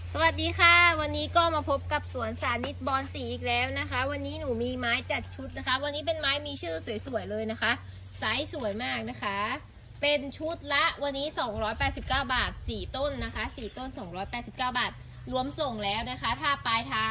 สวัสดีค่ะวันนี้ก็มาพบกับสวนสาธิตบอนสีอีกแล้วนะคะวันนี้หนูมีไม้จัดชุดนะคะวันนี้เป็นไม้มีชื่อสวยๆเลยนะคะไซส์สวยมากนะคะเป็นชุดละวันนี้289 บาท4ต้นนะคะ4ต้น289 บาทรวมส่งแล้วนะคะถ้าปลายทาง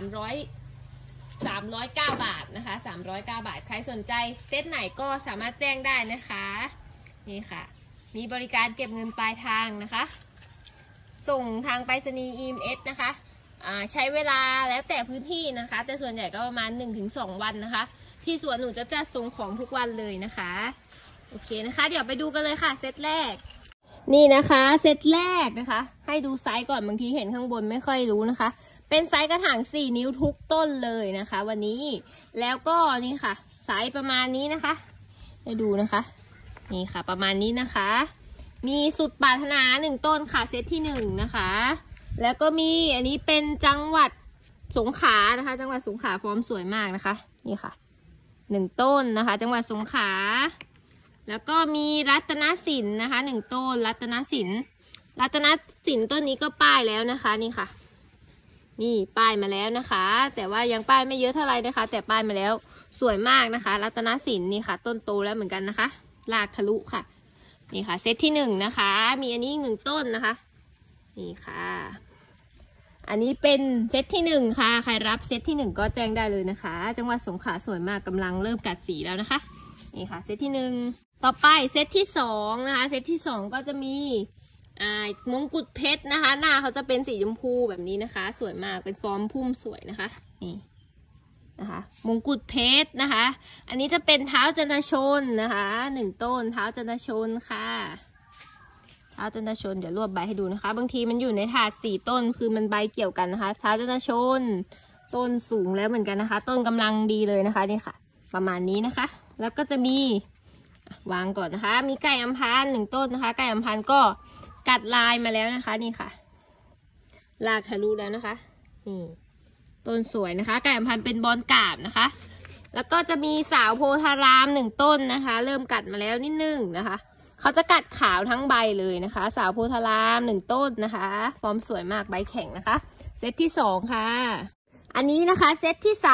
309 บาทนะคะ309 บาทใครสนใจเซตไหนก็สามารถแจ้งได้นะคะนี่ค่ะมีบริการเก็บเงินปลายทางนะคะส่งทางไปรษณีย์ EMS นะคะใช้เวลาแล้วแต่พื้นที่นะคะแต่ส่วนใหญ่ก็ประมาณ 1-2 วันนะคะที่สวนหนูจะจัดส่งของทุกวันเลยนะคะโอเคนะคะเดี๋ยวไปดูกันเลยค่ะเซตแรกนี่นะคะเซตแรกนะคะให้ดูไซส์ก่อนบางทีเห็นข้างบนไม่ค่อยรู้นะคะเป็นไซส์กระถาง4 นิ้วทุกต้นเลยนะคะวันนี้แล้วก็นี่ค่ะไซส์ประมาณนี้นะคะให้ดูนะคะนี่ค่ะประมาณนี้นะคะมีสุดปรารถนา1ต้นค่ะเซตที่1นะคะแล้วก็มีอันนี้เป็นจังหวัดสงขลานะคะจังหวัดสงขลาฟอร์มสวยมากนะคะนี่ค่ะ1ต้นนะคะจังหวัดสงขลาแล้วก็มีรัตนสินนะคะ1ต้นรัตนสินต้นนี้ก็ป้ายแล้วนะคะนี่ค่ะนี่ป้ายมาแล้วนะคะแต่ว่ายังป้ายไม่เยอะเท่าไหร่นะคะแต่ป้ายมาแล้วสวยมากนะคะรัตนสินนี่ค่ะต้นโตแล้วเหมือนกันนะคะรากทะลุค่ะนี่ค่ะเซตที่1นะคะมีอันนี้1ต้นนะคะนี่ค่ะอันนี้เป็นเซตที่1ค่ะใครรับเซตที่1ก็แจ้งได้เลยนะคะจังหวัดสงขลาสวยมากกำลังเริ่มกัดสีแล้วนะคะนี่ค่ะเซตที่1ต่อไปเซตที่2นะคะเซตที่2ก็จะมีมงกุฎเพชรนะคะหน้าเขาจะเป็นสีชมพูแบบนี้นะคะสวยมากเป็นฟอร์มพุ่มสวยนะคะนี่นะคะมงกุฎเพชรนะคะอันนี้จะเป็นเท้าจันทชนนะคะ1ต้นเท้าจันทชนค่ะเท้าจันทชนเดี๋ยวรวบใบให้ดูนะคะบางทีมันอยู่ในถาด4ต้นคือมันใบเกี่ยวกันนะคะเท้าจันทชนต้นสูงแล้วเหมือนกันนะคะต้นกำลังดีเลยนะคะนี่ค่ะประมาณนี้นะคะแล้วก็จะมีวางก่อนนะคะมีไก่อัมพาน1ต้นนะคะไก่อัมพานก็กัดลายมาแล้วนะคะนี่ค่ะลากทะลุแล้วนะคะนี่ต้นสวยนะคะไก่อัมพานเป็นบอนกาบนะคะแล้วก็จะมีสาวโพธาราม1ต้นนะคะเริ่มกัดมาแล้วนิดนึงนะคะเขาจะกัดขาวทั้งใบเลยนะคะสาวโพธาราม1ต้นนะคะฟอร์มสวยมากใบแข็งนะคะเซตที่2ค่ะอันนี้นะคะเซตที่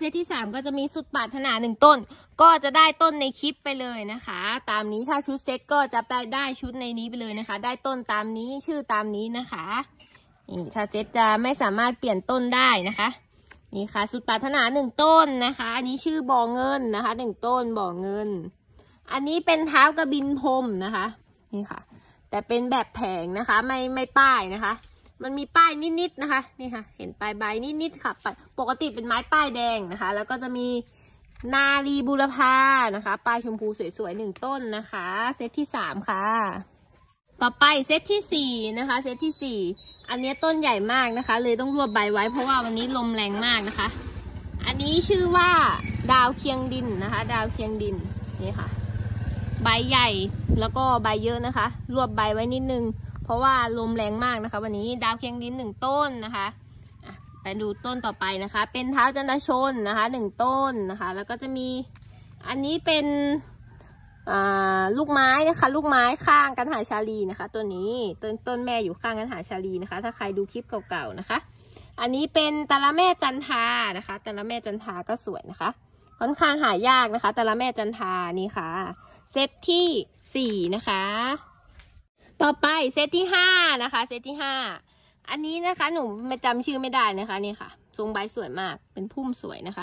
3ก็จะมีสุดปรารถนา1ต้นก็จะได้ต้นในคลิปไปเลยนะคะตามนี้ถ้าชุดเซตก็จะไปได้ชุดในนี้ไปเลยนะคะได้ต้นตามนี้ชื่อตามนี้นะคะนี่ถ้าเซตจะไม่สามารถเปลี่ยนต้นได้นะคะนี่ค่ะสุดปรารถนา1ต้นนะคะอันนี้ชื่อบ่อเงินนะคะ1ต้นบ่อเงินอันนี้เป็นเท้ากระบินพรมนะคะนี่ค่ะแต่เป็นแบบแผงนะคะไม่ป้ายนะคะมันมีป้ายนิดๆนะคะนี่ค่ะเห็นปลายใบนิดๆค่ะปกติเป็นไม้ป้ายแดงนะคะแล้วก็จะมีนาลีบูรพานะคะป้ายชมพูสวยๆ1ต้นนะคะเซตที่3ค่ะต่อไปเซตที่4นะคะเซตที่4อันนี้ต้นใหญ่มากนะคะเลยต้องรวบใบไว้เพราะว่าวันนี้ลมแรงมากนะคะอันนี้ชื่อว่าดาวเคียงดินนะคะดาวเคียงดินนี่ค่ะใบใหญ่แล้วก็ใบเยอะนะคะรวบใบไว้นิดนึงเพราะว่าลมแรงมากนะคะวันนี้ดาวเคียงดิน1ต้นนะคะไปดูต้นต่อไปนะคะเป็นเท้าจันทชนนะคะ1ต้นนะคะแล้วก็จะมีอันนี้เป็นลูกไม้นะคะลูกไม้ข้างกันหาชาลีนะคะตัวนี้ต้นแม่อยู่ข้างกันหาชาลีนะคะถ้าใครดูคลิปเก่าๆนะคะอันนี้เป็นตะละแม่จันทานะคะตะละแม่จันทาก็สวยนะคะค่อนข้างหายากนะคะตะละแม่จันทานี่ค่ะเซตที่4นะคะต่อไปเซตที่5นะคะเซตที่5อันนี้นะคะหนูไม่จำชื่อไม่ได้นะคะนี่ค่ะทรงใบสวยมากเป็นพุ่มสวยนะคะ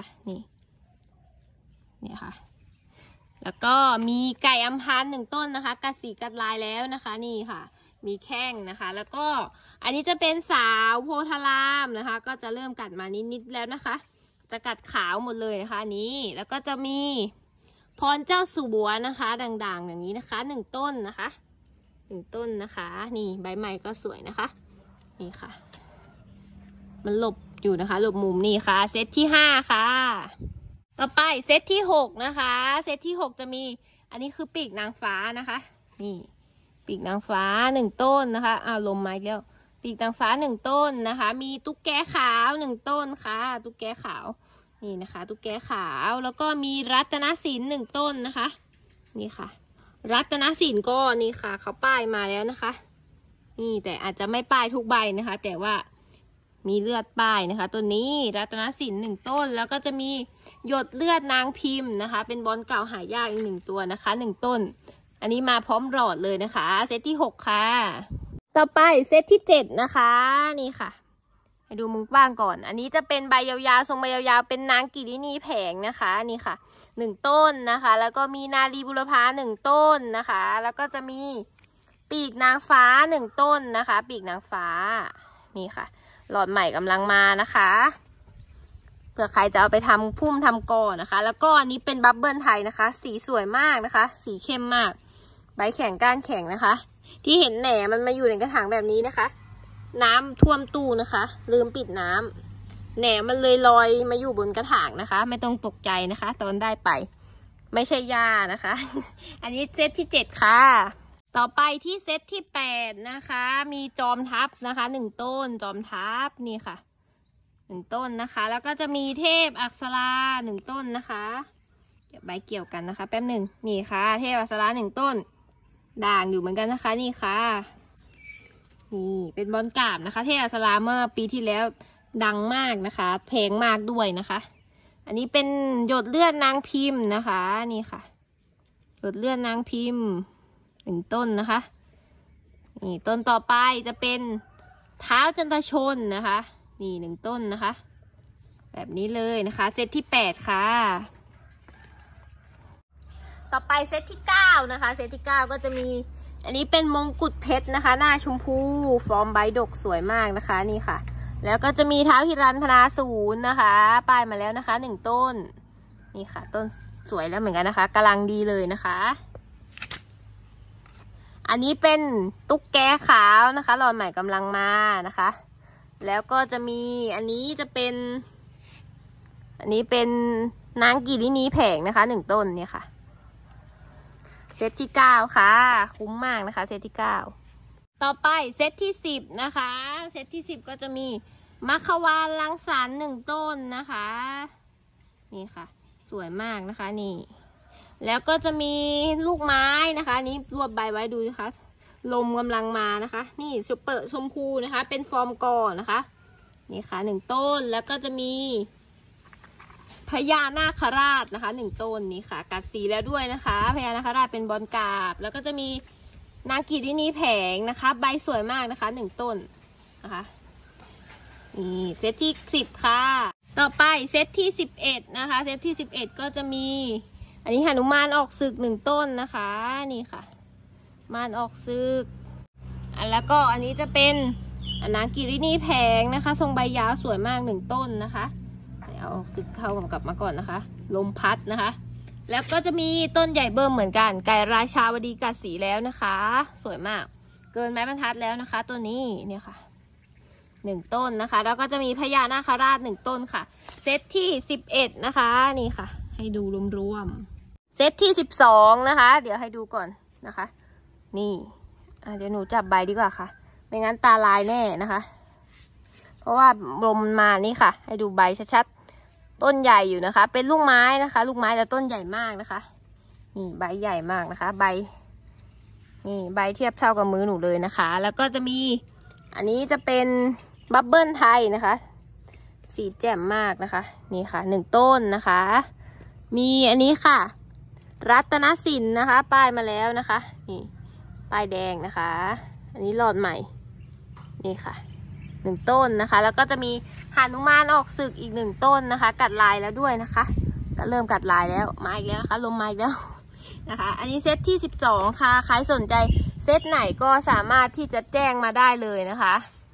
นี่ค่ะแล้วก็มีไก่อัมพาน1ต้นนะคะกัดสีกัดลายแล้วนะคะนี่ค่ะมีแข้งนะคะแล้วก็อันนี้จะเป็นสาวโพธารามนะคะก็จะเริ่มกัดมานิดๆแล้วนะคะจะกัดขาวหมดเลยนะคะอันนี้แล้วก็จะมีพรเจ้าสัวนะคะด่างๆอย่างนี้นะคะ1ต้นนะคะ1ต้นนะคะนี่ใบใหม่ก็สวยนะคะนี่ค่ะมันหลบอยู่นะคะหลบมุมนี่ค่ะเซตที่5ค่ะต่อไปเซตที่6นะคะเซตที่6จะมีอันนี้คือปีกนางฟ้านะคะนี่ปีกนางฟ้า1ต้นนะคะลมมาอีกแล้วปีกนางฟ้า1ต้นนะคะมีตุ๊กแกขาว1ต้นค่ะตุ๊กแกขาวนี่นะคะตุ๊กแกขาวแล้วก็มีรัตนสิน1ต้นนะคะนี่ค่ะรัตนสินก็นี่ค่ะเขาป้ายมาแล้วนะคะนี่แต่อาจจะไม่ป้ายทุกใบนะคะแต่ว่ามีเลือดป้ายนะคะตัวนี้รัตนสิน1ต้นแล้วก็จะมีหยดเลือดนางพิมพ์นะคะเป็นบอลเก่าหายากอีก1ตัวนะคะ1ต้นอันนี้มาพร้อมหลอดเลยนะคะเซตที่6ค่ะต่อไปเซตที่7นะคะนี่ค่ะให้ดูมุมกว้างก่อนอันนี้จะเป็นใบยาวๆทรงใบยาวๆเป็นนางกิรินีแผงนะคะนี่ค่ะ1ต้นนะคะแล้วก็มีนารีบุรพา1ต้นนะคะแล้วก็จะมีปีกนางฟ้า1ต้นนะคะปีกนางฟ้านี่ค่ะหลอดใหม่กำลังมานะคะเผื่อใครจะเอาไปทำพุ่มทำกอนะคะแล้วก็อันนี้เป็นบับเบิลไทยนะคะสีสวยมากนะคะสีเข้มมากใบแข็งก้านแข็งนะคะที่เห็นแหนมันมาอยู่ในกระถางแบบนี้นะคะน้ำท่วมตู้นะคะลืมปิดน้ำแหนมันเลยลอยมาอยู่บนกระถางนะคะไม่ต้องตกใจนะคะตอนได้ไปไม่ใช่ยานะคะ อันนี้เซตที่7ค่ะต่อไปที่เซตที่8นะคะมีจอมทัพนะคะ1ต้นจอมทัพนี่ค่ะ1ต้นนะคะแล้วก็จะมีเทพอักษรา1ต้นนะคะเดี๋ยวใบเกี่ยวกันนะคะแป๊บหนึ่งนี่ค่ะเทพอักษรา1ต้นด่างอยู่เหมือนกันนะคะนี่ค่ะนี่เป็นบอลกราบนะคะเทพอักษราเมื่อปีที่แล้วดังมากนะคะแพงมากด้วยนะคะอันนี้เป็นหยดเลือดนางพิมพ์นะคะนี่ค่ะหยดเลือดนางพิมพ์1ต้นนะคะนี่ต้นต่อไปจะเป็นเท้าจันทชนนะคะนี่1ต้นนะคะแบบนี้เลยนะคะเซตที่8ค่ะต่อไปเซตที่9นะคะเซตที่9ก็จะมีอันนี้เป็นมงกุฎเพชรนะคะหน้าชมพูฟอร์มใบดกสวยมากนะคะนี่ค่ะแล้วก็จะมีเท้าฮิรันพนาศูนย์นะคะป้ายมาแล้วนะคะ1ต้นนี่ค่ะต้นสวยแล้วเหมือนกันนะคะกำลังดีเลยนะคะอันนี้เป็นตุ๊กแกขาวนะคะหลอดใหม่กำลังมานะคะแล้วก็จะมีอันนี้จะเป็นนางกิรินีแผงนะคะ1ต้นเนี่ยค่ะเซตที่9ค่ะคุ้มมากนะคะเซตที่9ต่อไปเซตที่10นะคะเซตที่10ก็จะมีมัคควานรังสรรค์1ต้นนะคะนี่ค่ะสวยมากนะคะนี่แล้วก็จะมีลูกไม้นะคะนี้รวบใบไว้ดูนะคะลมกำลังมานะคะนี่ซุปเปอร์ชมพูนะคะเป็นฟอร์มก่อนนะคะนี่ค่ะ1ต้นแล้วก็จะมีพญานาคราชนะคะ1ต้นนี่ค่ะกัดสีแล้วด้วยนะคะพญานาคราชเป็นบอลกราบแล้วก็จะมีนางกิรินีแผงนะคะใบสวยมากนะคะ1ต้นนะคะนี่เซตที่10ค่ะต่อไปเซตที่11นะคะเซตที่11ก็จะมีอันนี้หนุมานออกศึก1ต้นนะคะนี่ค่ะมานออกศึกแล้วก็อันนี้จะเป็นนางกิรินีแผงนะคะทรงใบยาวสวยมาก1ต้นนะคะเอาศึกเข้ากลับมาก่อนนะคะลมพัดนะคะแล้วก็จะมีต้นใหญ่เบิ่มเหมือนกันไก่ราชาวดีกัดสีแล้วนะคะสวยมากเกินไม้บรรทัดแล้วนะคะตัวนี้เนี่ยค่ะ1ต้นนะคะแล้วก็จะมีพญานาคราช1ต้นค่ะเซตที่11นะคะนี่ค่ะให้ดูรวมๆเซตที่12นะคะเดี๋ยวให้ดูก่อนนะคะนี่เดี๋ยวหนูจับใบดีกว่าค่ะไม่งั้นตาลายแน่นะคะเพราะว่าลมมานี่ค่ะให้ดูใบชัดๆต้นใหญ่อยู่นะคะเป็นลูกไม้นะคะลูกไม้แต่ต้นใหญ่มากนะคะนี่ใบใหญ่มากนะคะใบนี่ใบเทียบเท่ากับมือหนูเลยนะคะแล้วก็จะมีอันนี้จะเป็นบับเบิลไทยนะคะสีแจ่มมากนะคะนี่ค่ะ1ต้นนะคะมีอันนี้ค่ะรัตนสินนะคะป้ายมาแล้วนะคะนี่ป้ายแดงนะคะอันนี้หลอดใหม่นี่ค่ะ1ต้นนะคะแล้วก็จะมีหนุมานออกศึกอีก1ต้นนะคะกัดลายแล้วด้วยนะคะก็เริ่มกัดลายแล้วมาอีกแล้วนะคะลมมาอีกแล้วนะคะอันนี้เซตที่12ค่ะใครสนใจเซตไหนก็สามารถที่จะแจ้งมาได้เลยนะคะ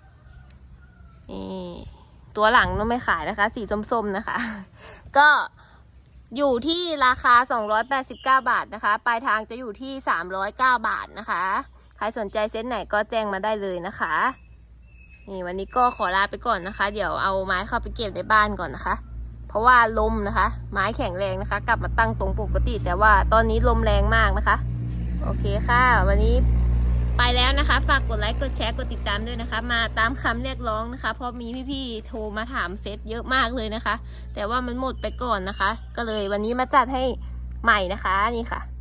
นี่ตัวหลังเราไม่ขายนะคะสีส้มๆนะคะก็อยู่ที่ราคา289 บาทนะคะปลายทางจะอยู่ที่309 บาทนะคะใครสนใจเซตไหนก็แจ้งมาได้เลยนะคะนี่วันนี้ก็ขอลาไปก่อนนะคะเดี๋ยวเอาไม้เข้าไปเก็บในบ้านก่อนนะคะเพราะว่าลมนะคะไม้แข็งแรงนะคะกลับมาตั้งตรงปกติแต่ว่าตอนนี้ลมแรงมากนะคะโอเคค่ะวันนี้ไปแล้วนะคะฝากกดไลค์กดแชร์กดติดตามด้วยนะคะมาตามคำเรียกร้องนะคะเพราะมีพี่ๆโทรมาถามเซตเยอะมากเลยนะคะแต่ว่ามันหมดไปก่อนนะคะก็เลยวันนี้มาจัดให้ใหม่นะคะนี่ค่ะ